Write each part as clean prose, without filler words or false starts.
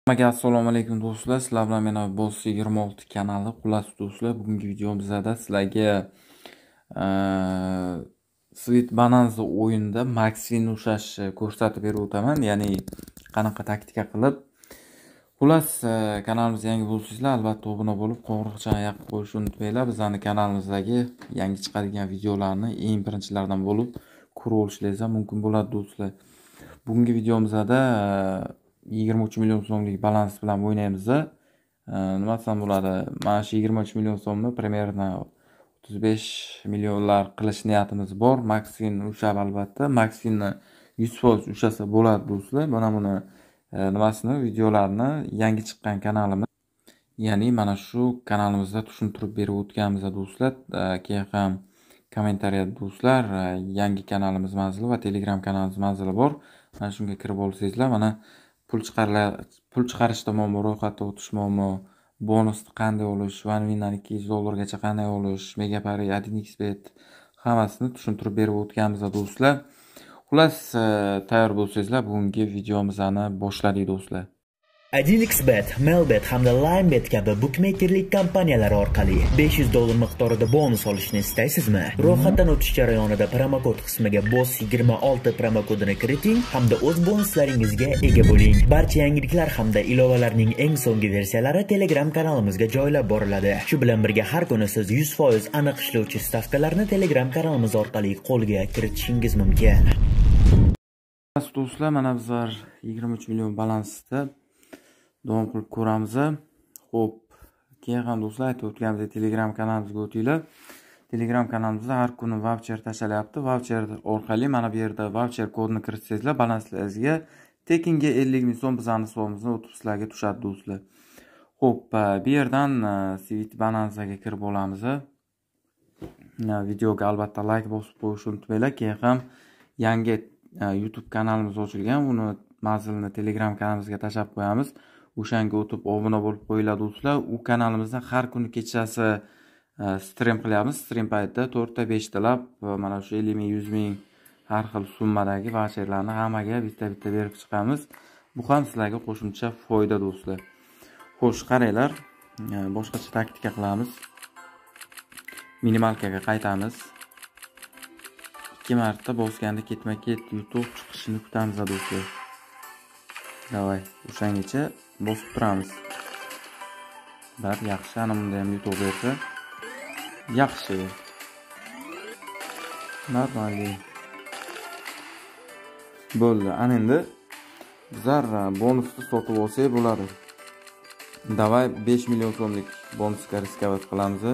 Assalomu alaykum do'stlar. Sizlar bilan men Boss 26 kanali. Xullas do'stlar, bugungi videomizda sizlarga Sweet Bonanza o'yinida Maxwin ushlashni ko'rsatib berib o'taman. Ya'ni qanaqa taktika qilib. Xullas, kanalimizga yangi bo'lsangizlar, albatta obuna bo'lib, qo'ng'iroqchani yoqib qo'yishni unutmanglar. Bizning kanalimizdagi yangi chiqadigan videolarni eng birinchilardan bo'lib ko'rib olishingiz mumkin bo'ladi do'stlar. Bugungi videomizda 23 million so'mlik balans bilan o'ynaymiz. Nima desam bo'ladi? Mana shu 23 million so'mni примерно 35 millionlar qilish niyatimiz bor. Maxwin ushab albatta. Maxwinni 100% ushasa bo'ladi do'stlar. Mana buni nimasini videolarini yangi chiqqan kanalimiz, ya'ni mana shu kanalimizda tushuntirib berib o'tganmiz do'stlar. Keyin ham kommentariyada do'stlar yangi kanalimiz manzili va Telegram kanalimiz manzili bor. Mana shunga kirib olsangizlar, mana pul chiqarish tomonmi, ro'yxatda o'tishmoqmi, bonusni qanday olish, OneWin'dan $200 qanday olish, Megapari, 1xbet hammasini tushuntirib berib o'tganmiz do'stlar. Xullas, tayyor bo'lsangizlar, bugungi videomizni boshladik do'stlar. 1xbet, Melbet hamda Limebet kabi bukmekerlik kompaniyalari orqali $500 miqdorida bonus olishni istaysizmi? Ro'yxatdan o'tish jarayonida promokod qismiga BOSS26 promokodini kiriting hamda o'z bonuslaringizga ega bo'ling. Barcha yangiliklar hamda ilovalarning eng so'nggi versiyalari Telegram kanalimizga joylab boriladi. Shu bilan birga har kuni siz 100% aniq ishlovchi stavkalarni Telegram kanalimiz orqali qo'lga kiritishingiz mumkin. Do'stlar, mana bizlar 23 million balansda davom qilib ko'ramiz. Xo'p, keyin ham do'stlar aytib o'tganimizdek Telegram kanalimizga o'tinglar. Telegram kanalimizda har kuni voucher tashlalyapti. Voucher orqali mana bu yerda voucher kodini kiritsangizlar, balanslaringizga tekinga 50 ming so'm bizning hisobimizga o'tib sizlarga tushadi do'stlar. Xo'p, bu yerdan Sweet Bonanzaga kirib olamiz. Videoga albatta like bosib qo'yishni unutmanglar. Keyin ham yangi YouTube kanalimiz ochilgan. Uni manzilini Telegram kanalimizga tashlab qo'yamiz. O'shanga o'tib obuna bo'lib qo'yiladi do'stlar. U kanalimizda har kuni kechasi stream qilyapmiz. Stream paytida 4 ta 5 talab mana shu 50 ming, 100 ming har xil summadagi voucherlarni hammaga bitta-bitta berib chiqamiz. Bu ham sizlarga qo'shimcha foyda do'stlar. Xo'sh, qaranglar, boshqacha taktika qilamiz. Minimalkaga qaytamiz. 2 marta bosganda ketma-ket YouTube chiqishini kutamiz do'stlar. Davay, o'shangacha bosib turamiz. Bab yaxshi, ana bunda ham YouTube bersa yaxshi. Normal. Bo'ldi. Ana endi bizlar bonusni sotib olsak bo'ladi. Davay 5 million so'mlik bonusga riskovat qilamiz.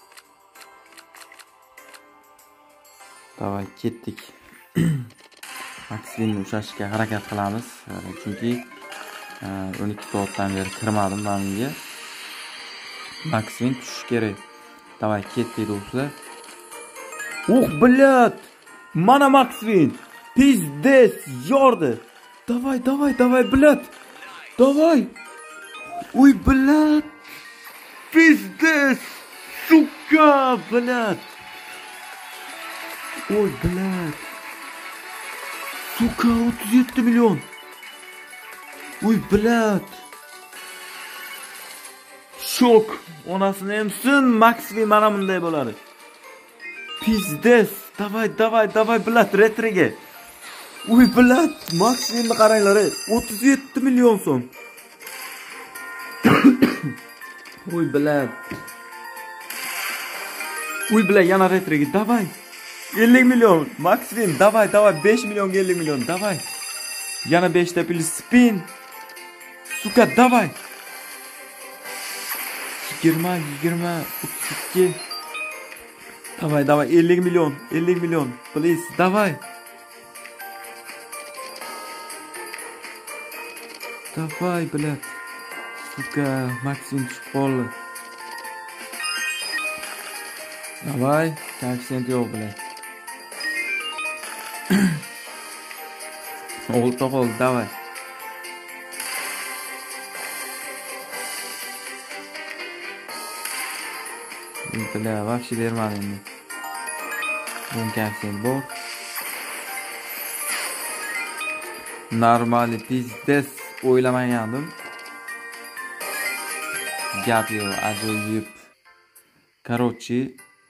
Davay ketdik. Maxwin ushlashga harakat qilamiz. Chunki 12 soatdan beri kirmadim menga. Maxwin tushish kerak. Davay ketdik do'stlar. Блядь! Mana Maxwin. Pizdes yordi. Давай, блядь. Давай. Uy, блядь. Pizdes. Suka, блядь. Oy, блядь. Suka, 37 milyon. Uy, блядь. Şok. Onasını emsin. Maxwin mana bunday bo'ladi. Pizdes. Davay, блядь, retrige. Uy, блядь. Maxwinni qaranglar. 37 milyon so'm. Uy, блядь. Uy, блядь, yana retrige. Davay. 50 milyon. Maxwin, davay, 5 milyon 50 milyon. Davay. Yana 5 ta pil spin. Suka, davay. 20, 32. Davay, 50 milyon. Please, davay. Davay, блядь. Suka, Maxwin tushib qoldi. Davay, koeffitsient yo'q, блядь. Olta qoldi, davay. Bля, вообще bermadi endi. Bu koeffitsient bor. Normal pizdes o'ylamagandim. gap yo'q, ajoyib. Короче,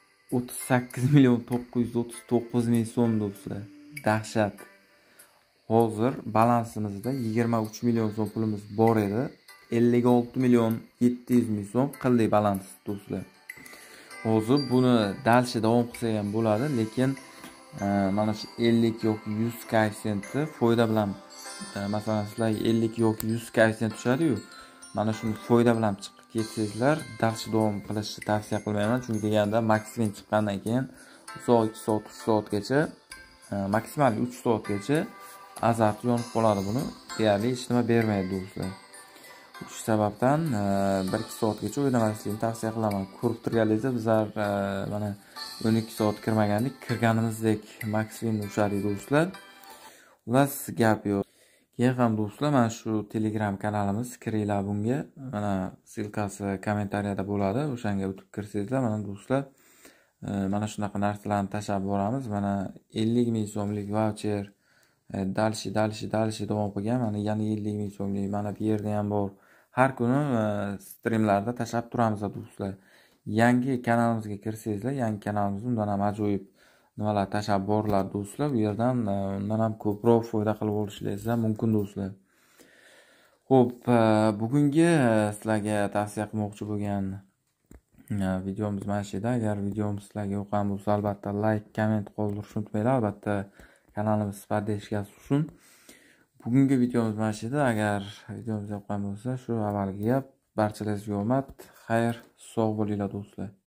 38.939.000 so'm do'stlar. Dahshat. Hozir balansimizda 23 million so'm pulimiz bor edi. 56.700.000 so'm qildik balans do'stlar. Hozir buni dalshi davom qilsa ham bo'ladi, lekin mana shu 50 yoki 100 koeffitsiyenti foyda bilan, masalan sizlar 50 yoki 100 koeffitsiyent tushadi-yu, mana shuni foyda bilan chiqib ketsangizlar, dalshi davom qilishni tavsiya qilmayman, chunki deganda maksimum chiqqandan keyin 2 soat 3 soatgacha, maksimal 3 soatgacha azart yonib qoladi, buni deyarli hech nima bermaydi do'stlar. Shu sababdan 1-2 soatgacha o'ynamaslikni tavsiya qilaman. Ko'rib turganingizda bizlar mana 12 soat kirmagandik, kirganimizdek maksimum ushladik do'stlar. Xullas gap yo'q. Keyin ham do'stlar, mana shu Telegram kanalimiz, kiringlar bunga. Mana silkasi kommentariyada bo'ladi. O'shanga o'tib kirsangizlar, mana do'stlar, mana shunaqa narsalarni tashab boramiz. Mana 50.000 so'mlik voucher, dalshi davom qilgan. Mana yana 50.000 so'mlik, mana bu yerda ham bor. Har kuni streamlarda tashab turamiz do'stlar. Yangi kanalimizga kirsangizlar, yangi kanalimiz undan ham ajoyib nimalar tashab borlar do'stlar. Bu yerdan undan ham ko'proq foyda qilib olishingiz mumkin do'stlar. Xo'p, bugungi sizlarga tavsiya qilmoqchi bo'lgan videomiz mana shu edi. Agar videomiz sizlarga yoqqan bo'lsa, albatta like, komment qoldirishni unutmanglar. Albatta kanalimiz podpishkasi uchun. Bugungi videomiz mana shu edi. Agar videomiz yoqqan bo'lsa, shu avvalgi gap, barchalaringizga omad, xayr, sog' bo'linglar do'stlar.